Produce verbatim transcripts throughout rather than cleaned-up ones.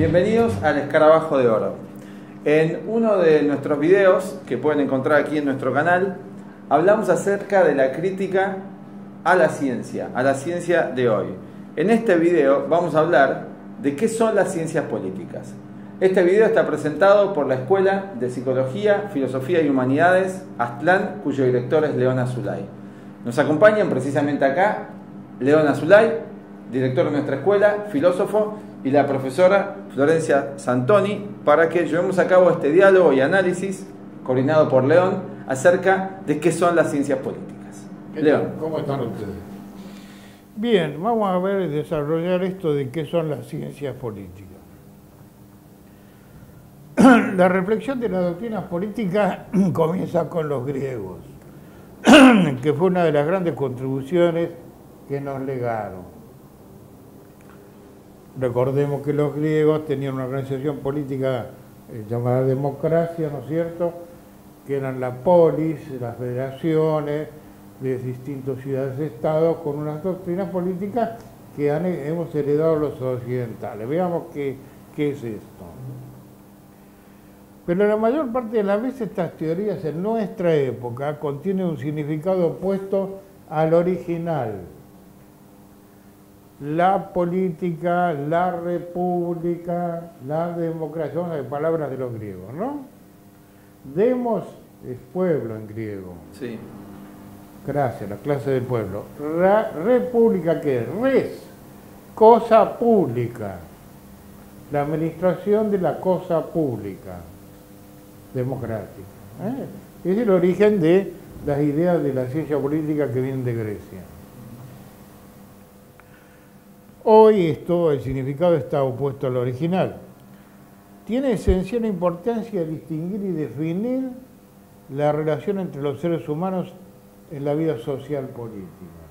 Bienvenidos al Escarabajo de Oro. En uno de nuestros videos, que pueden encontrar aquí en nuestro canal, hablamos acerca de la crítica a la ciencia, a la ciencia de hoy. En este video vamos a hablar de qué son las ciencias políticas. Este video está presentado por la Escuela de Psicología, Filosofía y Humanidades Aztlán, cuyo director es León Azulay. Nos acompañan precisamente acá León Azulay, director de nuestra escuela, filósofo, y la profesora Florencia Santoni, para que llevemos a cabo este diálogo y análisis, coordinado por León, acerca de qué son las ciencias políticas. León. ¿Cómo están ustedes? Bien, vamos a ver desarrollar esto de qué son las ciencias políticas. La reflexión de las doctrinas políticas comienza con los griegos, que fue una de las grandes contribuciones que nos legaron. Recordemos que los griegos tenían una organización política eh, llamada democracia, ¿no es cierto?, que eran la polis, las federaciones de distintos ciudades-estados, con unas doctrinas políticas que han, hemos heredado los occidentales. Veamos qué, qué es esto. Pero la mayor parte de las veces estas teorías en nuestra época contienen un significado opuesto al original. La política, la república, la democracia, son las palabras de los griegos, ¿no? Demos es pueblo en griego. Sí. Gracias, la clase del pueblo. Ra, república, ¿qué es? Res, cosa pública. La administración de la cosa pública, democrática. ¿eh? Es el origen de las ideas de la ciencia política que vienen de Grecia. Hoy esto, el significado está opuesto al original. Tiene esencial importancia distinguir y definir la relación entre los seres humanos en la vida social política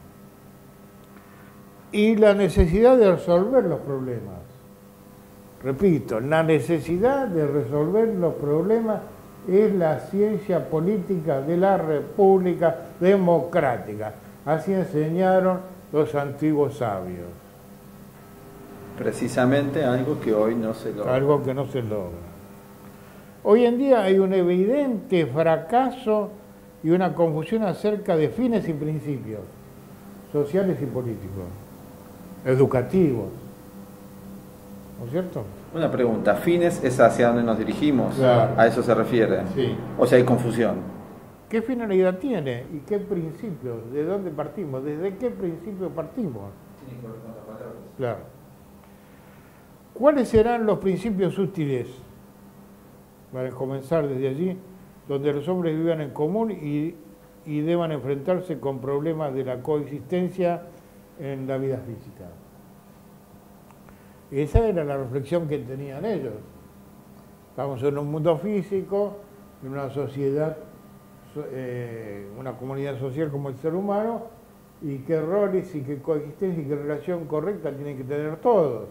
y la necesidad de resolver los problemas. Repito, la necesidad de resolver los problemas es la ciencia política de la República Democrática. Así enseñaron los antiguos sabios. Precisamente algo que hoy no se logra. Algo que no se logra. Hoy en día hay un evidente fracaso y una confusión acerca de fines y principios sociales y políticos, educativos. ¿No es cierto? Una pregunta, ¿fines es hacia dónde nos dirigimos? Claro. ¿A eso se refiere? Sí. O sea, hay confusión. ¿Qué finalidad tiene y qué principios? ¿De dónde partimos? ¿Desde qué principio partimos? Tiene que ver con las palabras. Claro. ¿Cuáles serán los principios útiles para comenzar desde allí, donde los hombres vivan en común y, y deban enfrentarse con problemas de la coexistencia en la vida física? Esa era la reflexión que tenían ellos. Estamos en un mundo físico, en una sociedad, eh, una comunidad social como el ser humano, y qué roles y qué coexistencia y qué relación correcta tienen que tener todos.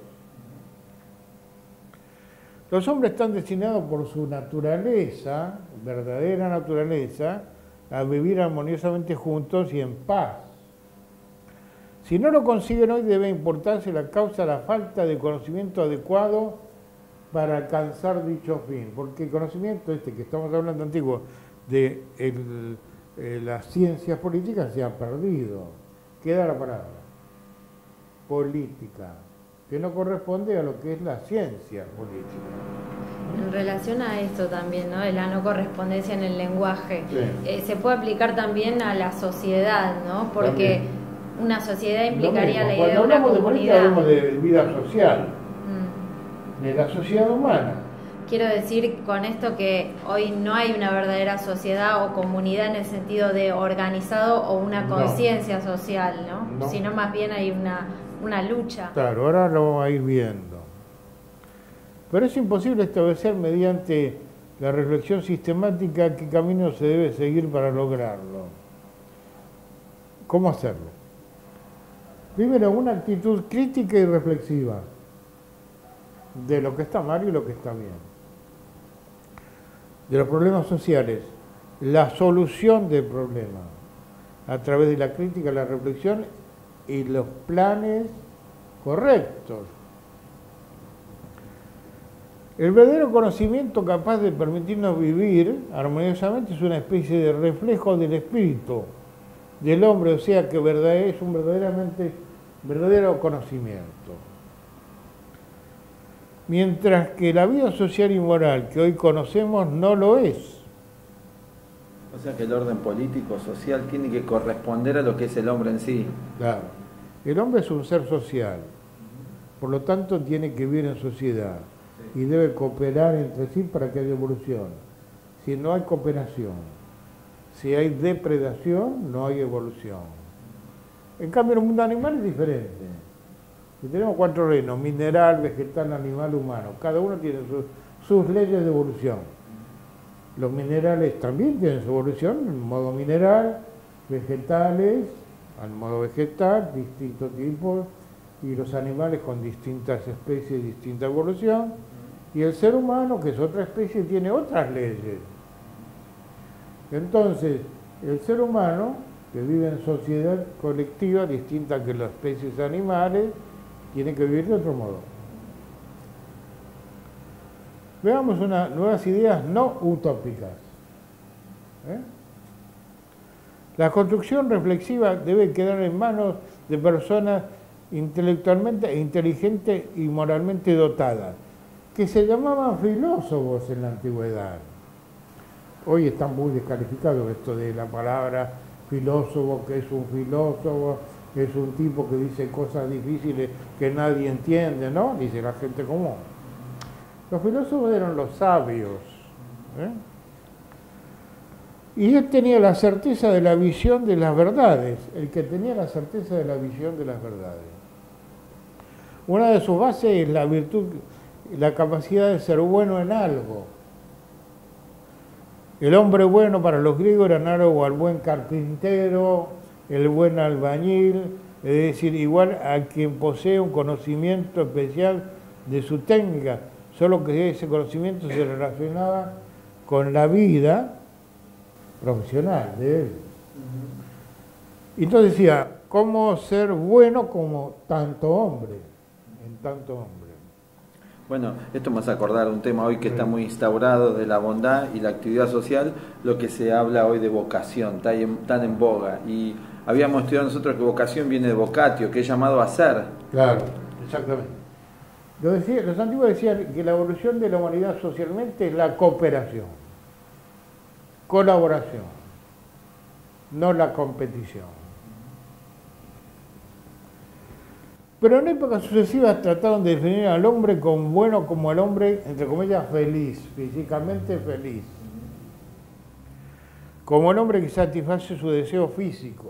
Los hombres están destinados por su naturaleza, verdadera naturaleza, a vivir armoniosamente juntos y en paz. Si no lo consiguen hoy, debe importarse la causa, la falta de conocimiento adecuado para alcanzar dicho fin. Porque el conocimiento este que estamos hablando antiguo de el, eh, las ciencias políticas se ha perdido. Queda la palabra política, que no corresponde a lo que es la ciencia política. En relación a esto también, ¿no?, de la no correspondencia en el lenguaje, Sí. eh, se puede aplicar también a la sociedad, ¿no? Porque También. una sociedad implicaría Lo mismo. la idea Cuando de una hablamos de política comunidad. hablamos de vida social, Mm. de la sociedad humana. Quiero decir con esto que hoy no hay una verdadera sociedad o comunidad en el sentido de organizado o una No. conciencia social, ¿no? No. Sino más bien hay una, una lucha. Claro, ahora lo vamos a ir viendo. Pero es imposible establecer mediante la reflexión sistemática qué camino se debe seguir para lograrlo. ¿Cómo hacerlo? Primero, una actitud crítica y reflexiva de lo que está mal y lo que está bien. De los problemas sociales, la solución del problema a través de la crítica, la reflexión y los planes correctos. El verdadero conocimiento capaz de permitirnos vivir armoniosamente es una especie de reflejo del espíritu del hombre, o sea que es un verdaderamente verdadero conocimiento. Mientras que la vida social y moral que hoy conocemos no lo es. O sea que el orden político, social, tiene que corresponder a lo que es el hombre en sí. Claro. El hombre es un ser social, por lo tanto tiene que vivir en sociedad y debe cooperar entre sí para que haya evolución. Si no hay cooperación, si hay depredación, no hay evolución. En cambio, el mundo animal es diferente. Si tenemos cuatro reinos, mineral, vegetal, animal, humano, cada uno tiene sus, sus leyes de evolución. Los minerales también tienen su evolución, en modo mineral, vegetales, en modo vegetal, distintos tipos, y los animales con distintas especies, distinta evolución, y el ser humano, que es otra especie, tiene otras leyes. Entonces, el ser humano, que vive en sociedad colectiva, distinta que las especies animales, tiene que vivir de otro modo. Veamos unas nuevas ideas no utópicas. ¿Eh? La construcción reflexiva debe quedar en manos de personas intelectualmente inteligentes y moralmente dotadas, que se llamaban filósofos en la antigüedad. Hoy está muy descalificado esto de la palabra filósofo, que es un filósofo, es un tipo que dice cosas difíciles que nadie entiende, ¿no? Dice la gente común. Los filósofos eran los sabios, ¿eh? Y él tenía la certeza de la visión de las verdades, el que tenía la certeza de la visión de las verdades. Una de sus bases es la virtud, la capacidad de ser bueno en algo. El hombre bueno para los griegos era análogo al buen carpintero, el buen albañil, es decir, igual a quien posee un conocimiento especial de su técnica, solo que ese conocimiento se relacionaba con la vida profesional de él. Entonces decía, ¿cómo ser bueno como tanto hombre? En tanto hombre. Bueno, esto me hace acordar un tema hoy que está muy instaurado de la bondad y la actividad social, lo que se habla hoy de vocación, tan en, tan en boga. Y habíamos estudiado nosotros que vocación viene de vocatio, que es llamado a ser. Claro, exactamente. Lo decía, los antiguos decían que la evolución de la humanidad socialmente es la cooperación, colaboración, no la competición. Pero en épocas sucesivas trataron de definir al hombre como bueno, como el hombre, entre comillas, feliz, físicamente feliz. Como el hombre que satisface sus deseos físicos.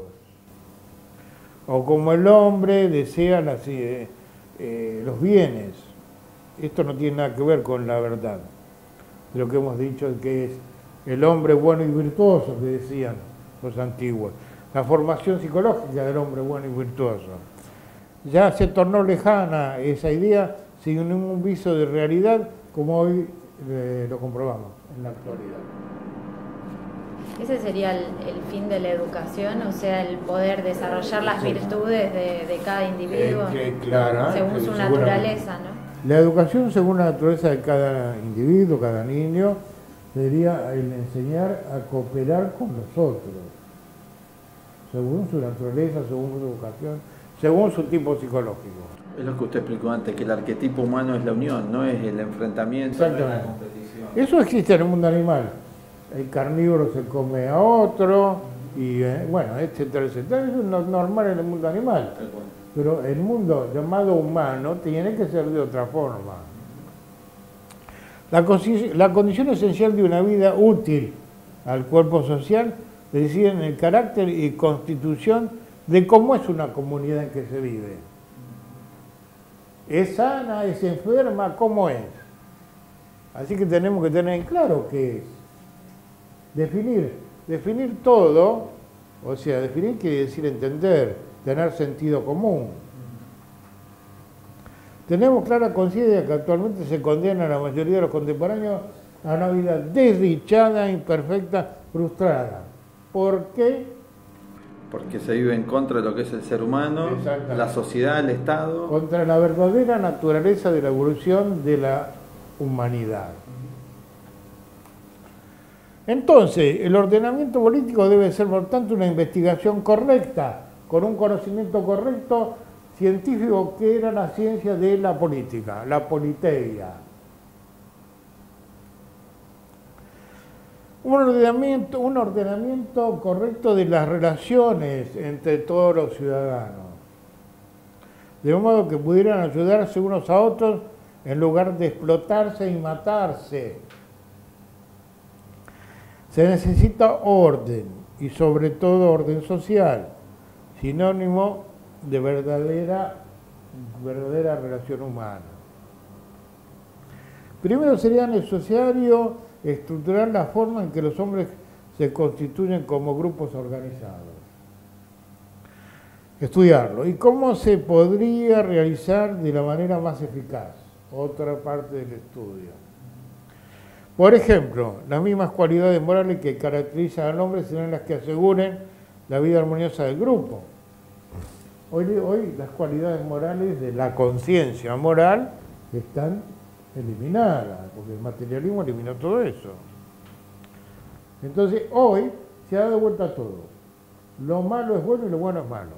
O como el hombre desea las, eh, eh, los bienes. Esto no tiene nada que ver con la verdad. De lo que hemos dicho que es el hombre bueno y virtuoso, que decían los antiguos. La formación psicológica del hombre bueno y virtuoso. Ya se tornó lejana esa idea sin ningún viso de realidad, como hoy eh, lo comprobamos en la actualidad. Ese sería el, el fin de la educación, o sea, el poder desarrollar las sí. virtudes de, de cada individuo eh, que, claro, según su naturaleza, ¿no? La educación según la naturaleza de cada individuo, cada niño, sería el enseñar a cooperar con los otros, según su naturaleza, según su educación, según su tipo psicológico. Es lo que usted explicó antes, que el arquetipo humano es la unión, no es el enfrentamiento, no es la competición. Eso existe en el mundo animal. El carnívoro se come a otro, y eh, bueno, etcétera, etcétera. Eso es normal en el mundo animal. Pero el mundo llamado humano tiene que ser de otra forma. La, la condición esencial de una vida útil al cuerpo social reside en el carácter y constitución de cómo es una comunidad en que se vive. ¿Es sana? ¿Es enferma? ¿Cómo es? Así que tenemos que tener en claro qué es. Definir, definir todo, o sea, definir quiere decir entender, tener sentido común. Tenemos clara conciencia que actualmente se condena a la mayoría de los contemporáneos a una vida desdichada, imperfecta, frustrada. ¿Por qué? Porque se vive en contra de lo que es el ser humano, la sociedad, el Estado. Contra la verdadera naturaleza de la evolución de la humanidad. Entonces, el ordenamiento político debe ser, por tanto, una investigación correcta, con un conocimiento correcto científico, que era la ciencia de la política, la politeia. Un ordenamiento, un ordenamiento correcto de las relaciones entre todos los ciudadanos, de modo que pudieran ayudarse unos a otros en lugar de explotarse y matarse. Se necesita orden, y sobre todo orden social, sinónimo de verdadera, verdadera relación humana. Primero sería necesario estructurar la forma en que los hombres se constituyen como grupos organizados. Estudiarlo. ¿Y cómo se podría realizar de la manera más eficaz? Otra parte del estudio. Por ejemplo, las mismas cualidades morales que caracterizan al hombre serán las que aseguren la vida armoniosa del grupo. Hoy, hoy las cualidades morales de la conciencia moral están eliminadas, porque el materialismo eliminó todo eso. Entonces, hoy se ha dado vuelta a todo. Lo malo es bueno y lo bueno es malo.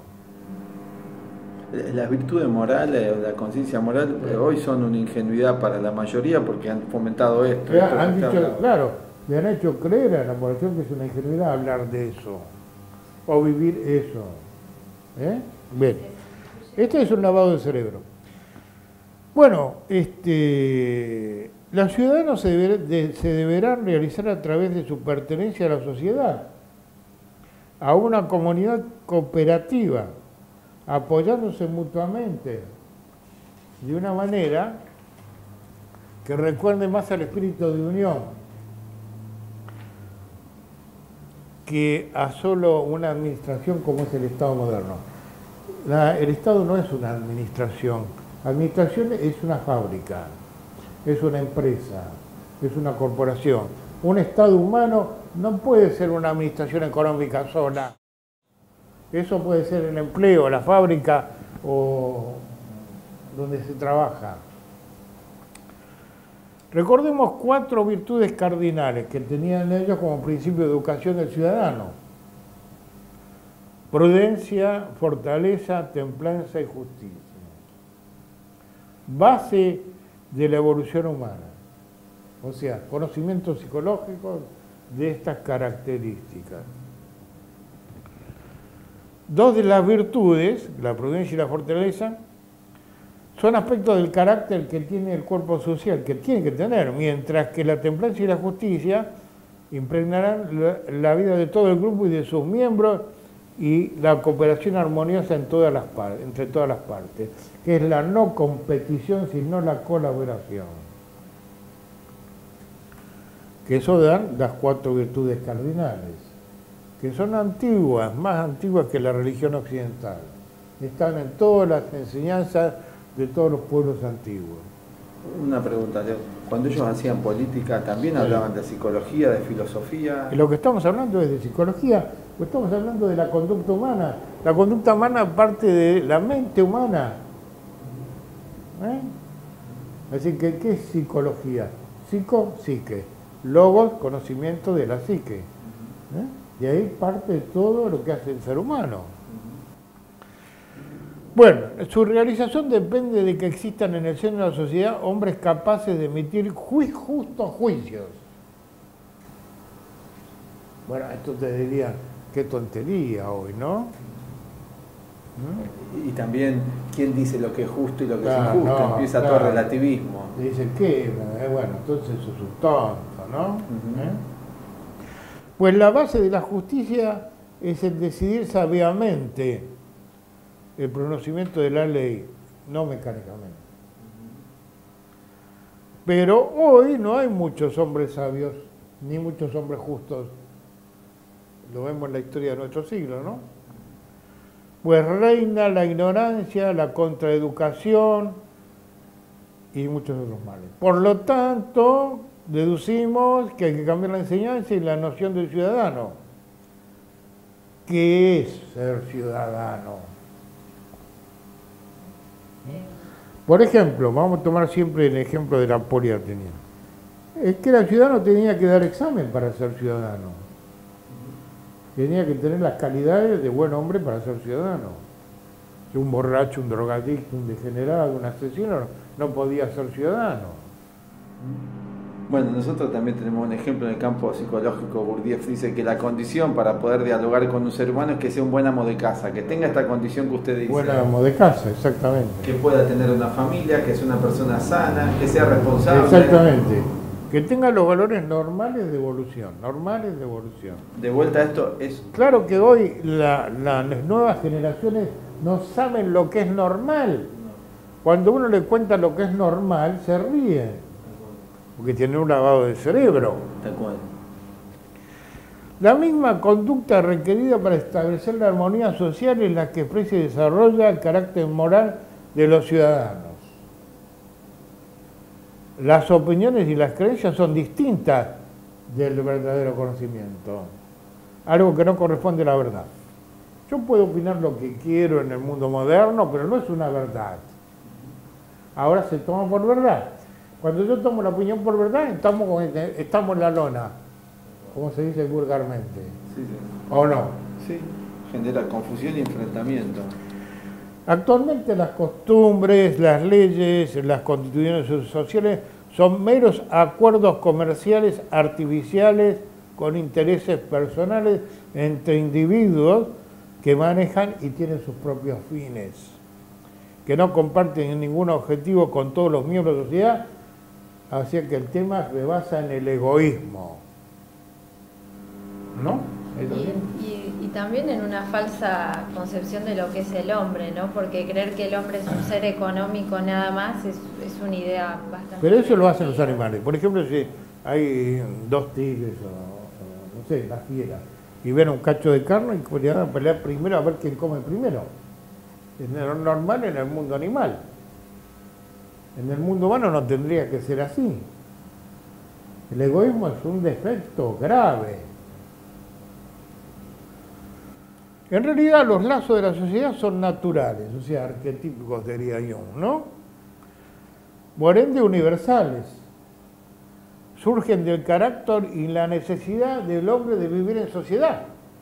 Las virtudes morales o la conciencia moral eh, hoy son una ingenuidad para la mayoría porque han fomentado esto. Ya, esto han que dicho, está... claro, le han hecho creer a la población que es una ingenuidad hablar de eso o vivir eso. ¿Eh? Bien, este es un lavado de cerebro. Bueno, este, los ciudadanos se, deber, de, se deberán realizar a través de su pertenencia a la sociedad, a una comunidad cooperativa, apoyándose mutuamente, de una manera que recuerde más al espíritu de unión que a solo una administración como es el Estado moderno. La, el Estado no es una administración. La administración es una fábrica, es una empresa, es una corporación. Un Estado humano no puede ser una administración económica sola. Eso puede ser el empleo, la fábrica o donde se trabaja. Recordemos cuatro virtudes cardinales que tenían ellos como principio de educación del ciudadano: prudencia, fortaleza, templanza y justicia. Base de la evolución humana, o sea, conocimientos psicológicos de estas características. Dos de las virtudes, la prudencia y la fortaleza, son aspectos del carácter que tiene el cuerpo social, que tiene que tener, mientras que la templanza y la justicia impregnarán la, la vida de todo el grupo y de sus miembros, y la cooperación armoniosa en todas las partes, entre todas las partes, que es la no competición, sino la colaboración. Que eso dan las cuatro virtudes cardinales, que son antiguas, más antiguas que la religión occidental. Están en todas las enseñanzas de todos los pueblos antiguos. Una pregunta, Leo. Cuando ellos hacían política, ¿también hablaban de psicología, de filosofía? Lo que estamos hablando es de psicología, pues estamos hablando de la conducta humana. La conducta humana parte de la mente humana. ¿Eh? Así que, ¿qué es psicología? Psico, psique. Logos, conocimiento de la psique. ¿Eh? Y ahí parte todo lo que hace el ser humano. Bueno, su realización depende de que existan en el seno de la sociedad hombres capaces de emitir ju justos juicios. Bueno, esto te diría, qué tontería hoy, ¿no? ¿Mm? Y también, ¿quién dice lo que es justo y lo que claro, es injusto? no, Empieza claro. todo relativismo. Dicen, ¿qué? Eh, bueno, entonces eso es un tonto, ¿no? Uh-huh. ¿Eh? Pues la base de la justicia es el decidir sabiamente el pronunciamiento de la ley, no mecánicamente. Pero hoy no hay muchos hombres sabios, ni muchos hombres justos. Lo vemos en la historia de nuestro siglo, ¿no? Pues reina la ignorancia, la contraeducación y muchos otros males. Por lo tanto, deducimos que hay que cambiar la enseñanza y la noción del ciudadano. ¿Qué es ser ciudadano? Por ejemplo, vamos a tomar siempre el ejemplo de la poliartenía. Es que el ciudadano tenía que dar examen para ser ciudadano. Tenía que tener las calidades de buen hombre para ser ciudadano. Si un borracho, un drogadicto, un degenerado, un asesino, no podía ser ciudadano. Bueno, nosotros también tenemos un ejemplo en el campo psicológico. Gurdjieff dice que la condición para poder dialogar con un ser humano es que sea un buen amo de casa, que tenga esta condición que usted dice. Buen amo de casa, exactamente. Que pueda tener una familia, que sea una persona sana, que sea responsable. Exactamente. Que tenga los valores normales de evolución, normales de evolución. De vuelta a esto es... Claro que hoy la, la, las nuevas generaciones no saben lo que es normal. Cuando uno le cuenta lo que es normal, se ríe. Porque tiene un lavado de cerebro. Tal cual. La misma conducta requerida para establecer la armonía social es la que expresa y desarrolla el carácter moral de los ciudadanos. Las opiniones y las creencias son distintas del verdadero conocimiento, algo que no corresponde a la verdad. Yo puedo opinar lo que quiero en el mundo moderno, pero no es una verdad. Ahora se toma por verdad. Cuando yo tomo la opinión por verdad, estamos, estamos en la lona, como se dice vulgarmente. Sí, sí. ¿O no? Sí, genera confusión y enfrentamiento. Actualmente las costumbres, las leyes, las constituciones sociales son meros acuerdos comerciales artificiales con intereses personales entre individuos que manejan y tienen sus propios fines, que no comparten ningún objetivo con todos los miembros de la sociedad, así que el tema se basa en el egoísmo. ¿No? Y, y, y también en una falsa concepción de lo que es el hombre, ¿no? Porque creer que el hombre es un ser económico nada más es, es una idea bastante... Pero eso lo hacen los animales. Por ejemplo, si hay dos tigres o, o no sé, las fieras, y ven un cacho de carne y podrían pelear primero a ver quién come primero. Es normal en el mundo animal. En el mundo humano no tendría que ser así. El egoísmo es un defecto grave. En realidad los lazos de la sociedad son naturales, o sea, arquetípicos diría yo, ¿no? Por ende universales. Surgen del carácter y la necesidad del hombre de vivir en sociedad.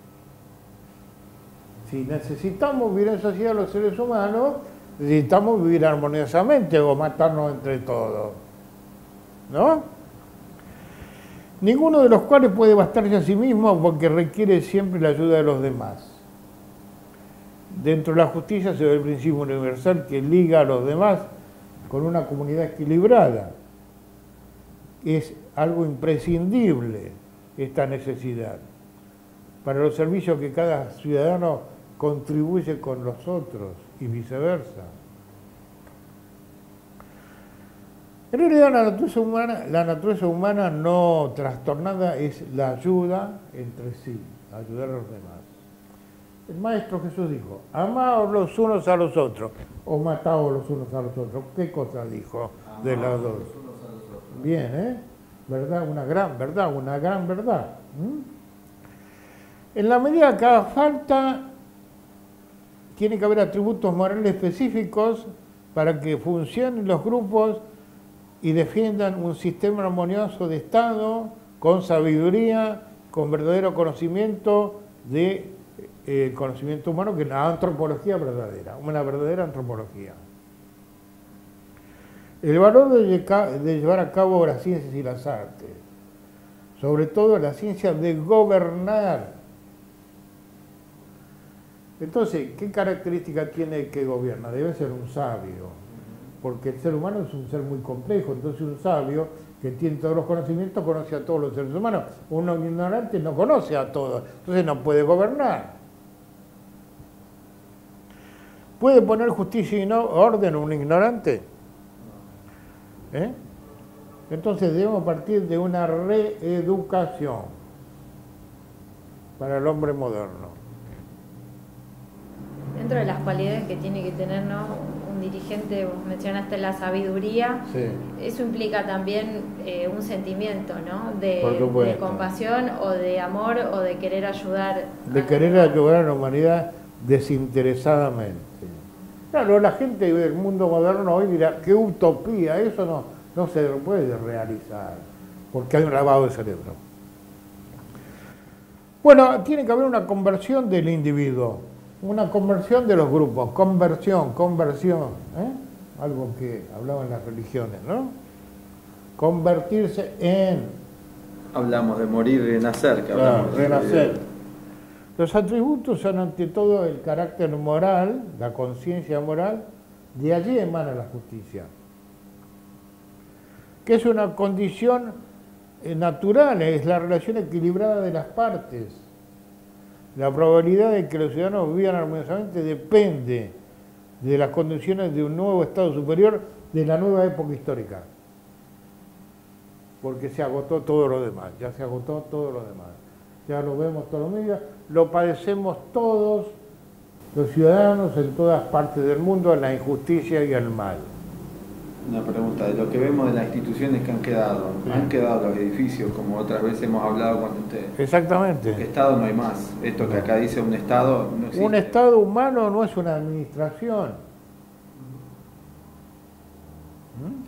Si necesitamos vivir en sociedad los seres humanos, necesitamos vivir armoniosamente o matarnos entre todos, ¿no? Ninguno de los cuales puede bastarse a sí mismo porque requiere siempre la ayuda de los demás. Dentro de la justicia se ve el principio universal que liga a los demás con una comunidad equilibrada. Es algo imprescindible esta necesidad para los servicios que cada ciudadano contribuye con los otros y viceversa. En realidad la naturaleza humana, la naturaleza humana no trastornada es la ayuda entre sí, ayudar a los demás. El Maestro Jesús dijo, amaos los unos a los otros, o mataos los unos a los otros. ¿Qué cosa dijo de las dos? Bien, ¿eh? ¿Verdad? Una gran verdad, una gran verdad. ¿Mm? En la medida que haga falta, tiene que haber atributos morales específicos para que funcionen los grupos y defiendan un sistema armonioso de Estado, con sabiduría, con verdadero conocimiento de el conocimiento humano, que es la antropología verdadera, una verdadera antropología. El valor de llevar a cabo las ciencias y las artes, sobre todo la ciencia de gobernar. Entonces, ¿qué característica tiene el que gobierna? Debe ser un sabio, porque el ser humano es un ser muy complejo, entonces un sabio que tiene todos los conocimientos conoce a todos los seres humanos. Un ignorante no conoce a todos, entonces no puede gobernar. ¿Puede poner justicia y no orden un ignorante? ¿Eh? Entonces debemos partir de una reeducación para el hombre moderno. Dentro de las cualidades que tiene que tener, ¿no?, un dirigente, vos mencionaste la sabiduría, sí. Eso implica también eh, un sentimiento, ¿no?, de, de compasión o de amor o de querer ayudar. De querer ayudar a la humanidad desinteresadamente. Claro, la gente del mundo moderno hoy dirá, qué utopía, eso no, no se puede realizar, porque hay un lavado de cerebro. Bueno, tiene que haber una conversión del individuo, una conversión de los grupos, conversión, conversión, ¿eh? Algo que hablaban las religiones, ¿no? Convertirse en... Hablamos de morir y renacer, que claro, hablamos de renacer. Los atributos son ante todo el carácter moral, la conciencia moral, de allí emana la justicia, que es una condición natural, es la relación equilibrada de las partes. La probabilidad de que los ciudadanos vivan armoniosamente depende de las condiciones de un nuevo estado superior de la nueva época histórica, porque se agotó todo lo demás, ya se agotó todo lo demás. Ya lo vemos todos los días, lo padecemos todos los ciudadanos en todas partes del mundo, en la injusticia y el mal. Una pregunta, de lo que vemos de las instituciones que han quedado, sí. Han quedado los edificios, como otras veces hemos hablado con usted. Exactamente. Estado no hay más. Esto que acá dice un Estado no existe. Un Estado humano no es una administración. ¿Mm?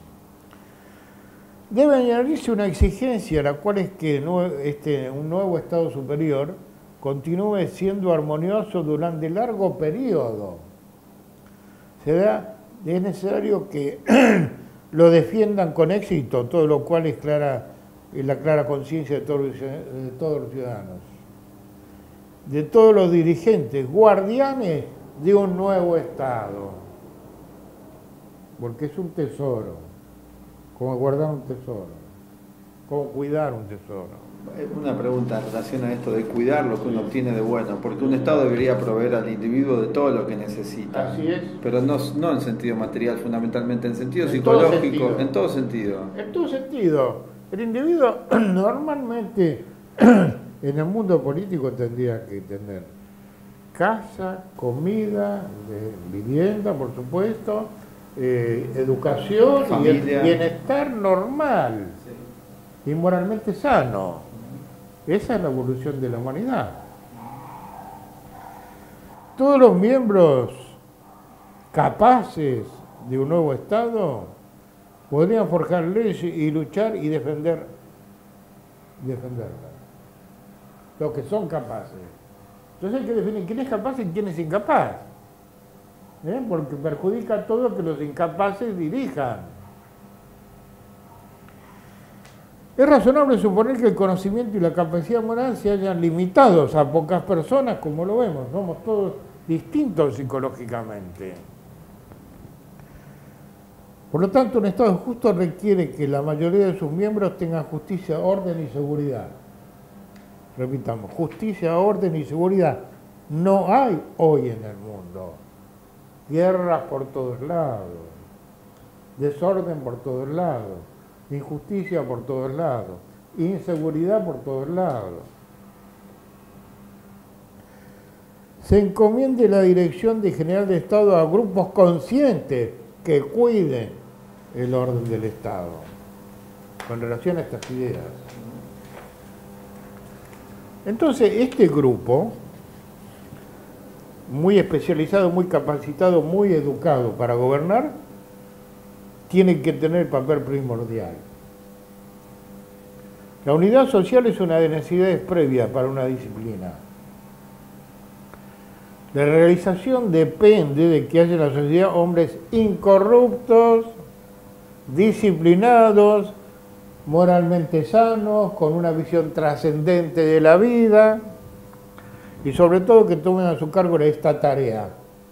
Debe añadirse una exigencia, la cual es que este, un nuevo Estado superior continúe siendo armonioso durante largo periodo. Se da, es necesario que lo defiendan con éxito, todo lo cual es clara, es la clara conciencia de todos, de todos los ciudadanos, de todos los dirigentes, guardianes de un nuevo Estado, porque es un tesoro. Como guardar un tesoro, como cuidar un tesoro. Una pregunta en relación a esto de cuidar lo que uno obtiene de bueno, porque un Estado debería proveer al individuo de todo lo que necesita. Así es. Pero no, no en sentido material fundamentalmente, en sentido en psicológico, todo en todo sentido. En todo sentido. El individuo normalmente en el mundo político tendría que tener casa, comida, vivienda, por supuesto, Eh, educación familia. Y bienestar normal, sí. Y moralmente sano. Esa es la evolución de la humanidad. Todos los miembros capaces de un nuevo Estado podrían forjar leyes y luchar y defender defenderla. Los que son capaces. Entonces hay que definir quién es capaz y quién es incapaz. ¿Eh? Porque perjudica a todos que los incapaces dirijan. Es razonable suponer que el conocimiento y la capacidad moral se hayan limitados a pocas personas, como lo vemos, somos todos distintos psicológicamente. Por lo tanto, un Estado justo requiere que la mayoría de sus miembros tengan justicia, orden y seguridad. Repitamos, justicia, orden y seguridad no hay hoy en el mundo. Guerras por todos lados, desorden por todos lados, injusticia por todos lados, inseguridad por todos lados. Se encomiende la dirección de general de Estado a grupos conscientes que cuiden el orden del Estado con relación a estas ideas. Entonces, este grupo, muy especializado, muy capacitado, muy educado para gobernar, tiene que tener papel primordial. La unidad social es una de las necesidades previas para una disciplina. La realización depende de que haya en la sociedad hombres incorruptos, disciplinados, moralmente sanos, con una visión trascendente de la vida, y sobre todo que tomen a su cargo esta tarea.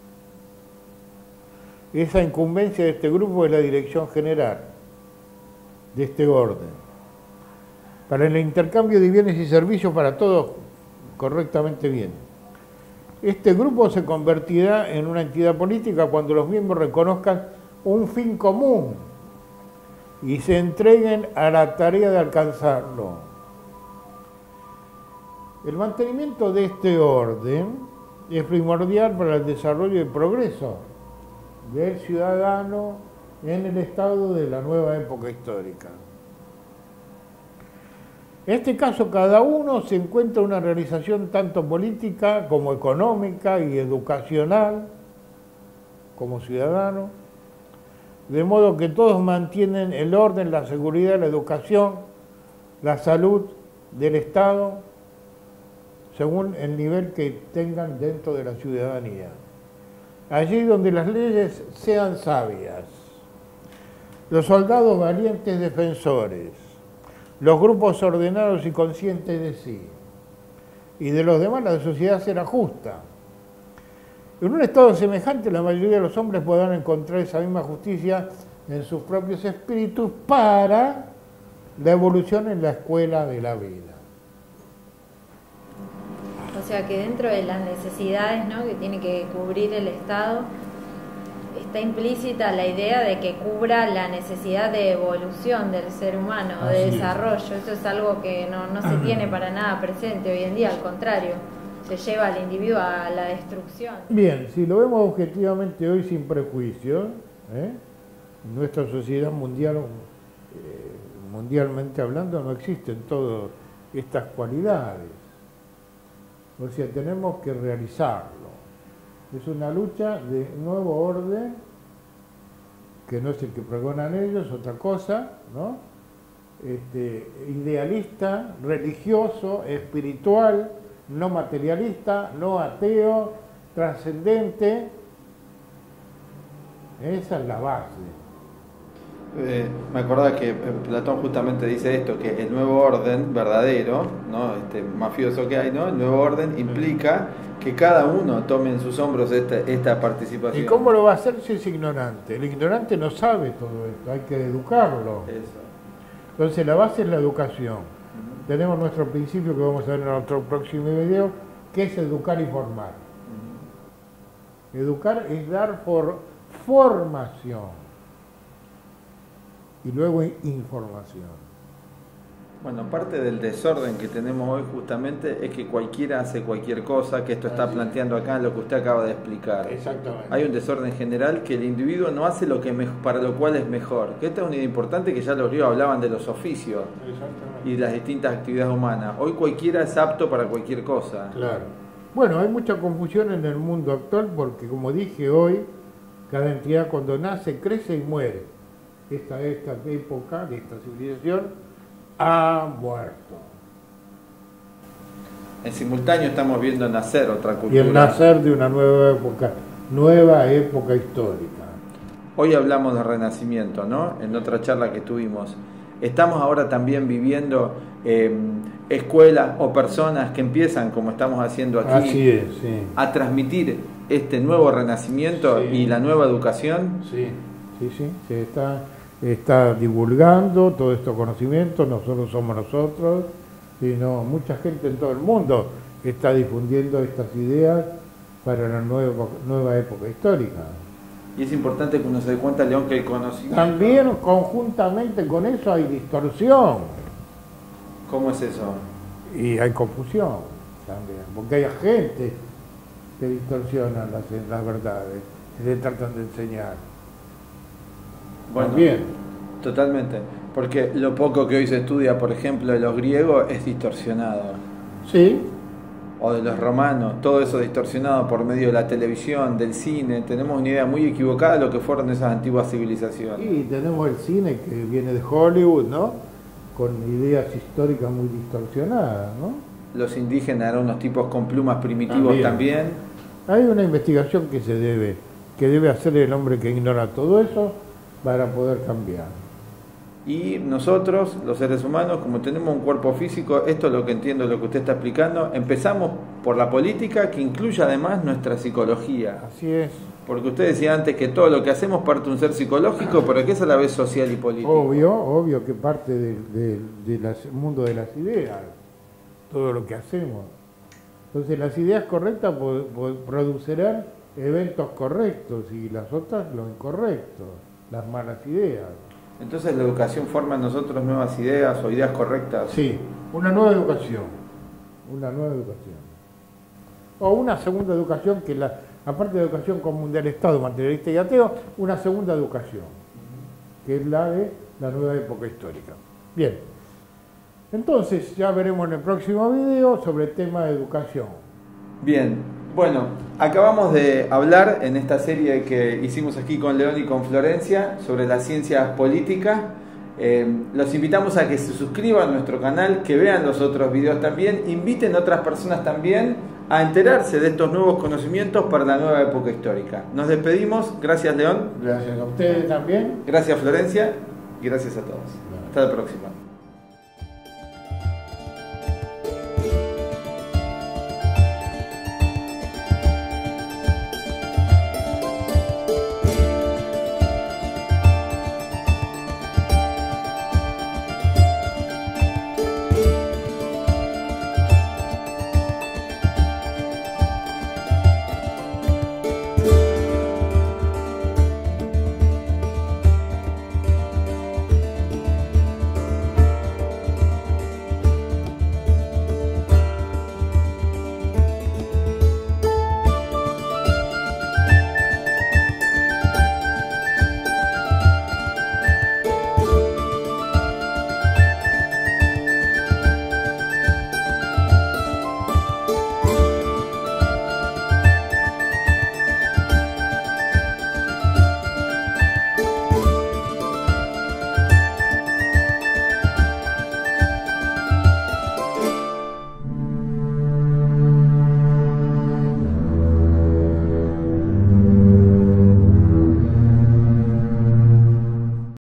Esa incumbencia de este grupo es la dirección general de este orden, para el intercambio de bienes y servicios para todos correctamente bien. Este grupo se convertirá en una entidad política cuando los miembros reconozcan un fin común y se entreguen a la tarea de alcanzarlo. El mantenimiento de este orden es primordial para el desarrollo y el progreso del ciudadano en el estado de la nueva época histórica. En este caso, cada uno se encuentra una realización tanto política como económica y educacional como ciudadanos, de modo que todos mantienen el orden, la seguridad, la educación, la salud del Estado, según el nivel que tengan dentro de la ciudadanía. Allí donde las leyes sean sabias, los soldados valientes defensores, los grupos ordenados y conscientes de sí, y de los demás la sociedad será justa. En un estado semejante, la mayoría de los hombres podrán encontrar esa misma justicia en sus propios espíritus para la evolución en la escuela de la vida. O sea que dentro de las necesidades, ¿no?, que tiene que cubrir el Estado, está implícita la idea de que cubra la necesidad de evolución del ser humano, Así de desarrollo. Es. Eso es algo que no, no se tiene para nada presente hoy en día, al contrario. Se lleva al individuo a la destrucción. Bien, si lo vemos objetivamente hoy sin prejuicios, ¿eh? nuestra sociedad mundial, eh, mundialmente hablando, no existen todas estas cualidades. O sea, tenemos que realizarlo. Es una lucha de nuevo orden, que no es el que pregonan ellos, otra cosa, ¿no? Este, idealista, religioso, espiritual, no materialista, no ateo, trascendente. Esa es la base. Eh, me acordaba que Platón justamente dice esto, que el nuevo orden verdadero, ¿no?, este mafioso que hay, ¿no?, el nuevo orden implica que cada uno tome en sus hombros esta, esta participación. ¿Y cómo lo va a hacer si es ignorante? El ignorante no sabe todo esto, hay que educarlo. Eso. Entonces la base es la educación. Tenemos nuestro principio que vamos a ver en nuestro próximo video, que es educar y formar. Uh-huh. Educar es dar por formación y luego información. Bueno, parte del desorden que tenemos hoy justamente es que cualquiera hace cualquier cosa, que esto está Así planteando acá en lo que usted acaba de explicar. Exactamente. Hay un desorden general que el individuo no hace lo que me, para lo cual es mejor. Que esta es una idea importante, que ya los griegos hablaban de los oficios y las distintas actividades humanas. Hoy cualquiera es apto para cualquier cosa. Claro. Bueno, hay mucha confusión en el mundo actual porque, como dije hoy, cada entidad cuando nace, crece y muere. Esta, esta época de esta civilización ha muerto. En simultáneo estamos viendo nacer otra cultura. Y el nacer de una nueva época, nueva época histórica. Hoy hablamos de renacimiento, ¿no? En otra charla que tuvimos. Estamos ahora también viviendo eh, escuelas o personas que empiezan, como estamos haciendo aquí, Así es, sí. a transmitir este nuevo renacimiento sí. y la nueva educación. Sí, sí, sí, se está... está divulgando todo este conocimiento, no solo somos nosotros, sino mucha gente en todo el mundo está difundiendo estas ideas para la nueva, nueva época histórica. Y es importante que uno se dé cuenta, León, que el conocimiento... También conjuntamente con eso hay distorsión. ¿Cómo es eso? Y hay confusión también, porque hay gente que distorsiona las, las verdades, que le tratan de enseñar. Bueno, Bien. Totalmente, porque lo poco que hoy se estudia, por ejemplo, de los griegos es distorsionado. Sí. O de los romanos, todo eso distorsionado por medio de la televisión, del cine. Tenemos una idea muy equivocada de lo que fueron esas antiguas civilizaciones. Y tenemos el cine que viene de Hollywood, ¿no? Con ideas históricas muy distorsionadas, ¿no? Los indígenas eran unos tipos con plumas primitivos también. también. Hay una investigación que se debe, que debe hacer el hombre que ignora todo eso, para poder cambiar. Y nosotros, los seres humanos, como tenemos un cuerpo físico, esto es lo que entiendo, lo que usted está explicando, empezamos por la política, que incluye además nuestra psicología. Así es. Porque usted decía antes que todo lo que hacemos parte de un ser psicológico, pero que es a la vez social y político. Obvio, obvio que parte del de, de de mundo de las ideas, todo lo que hacemos. Entonces las ideas correctas producirán eventos correctos y las otras lo incorrecto. Las malas ideas. Entonces la educación forma en nosotros nuevas ideas o ideas correctas. Sí, una nueva educación, una nueva educación. O una segunda educación que la, aparte de educación común del Estado, materialista y ateo, una segunda educación, que es la de la nueva época histórica. Bien, entonces ya veremos en el próximo video sobre el tema de educación. Bien. Bueno, acabamos de hablar en esta serie que hicimos aquí con León y con Florencia sobre las ciencias políticas. Eh, los invitamos a que se suscriban a nuestro canal, que vean los otros videos también, inviten a otras personas también a enterarse de estos nuevos conocimientos para la nueva época histórica. Nos despedimos, gracias León. Gracias a ustedes también. Gracias Florencia y gracias a todos. Hasta la próxima.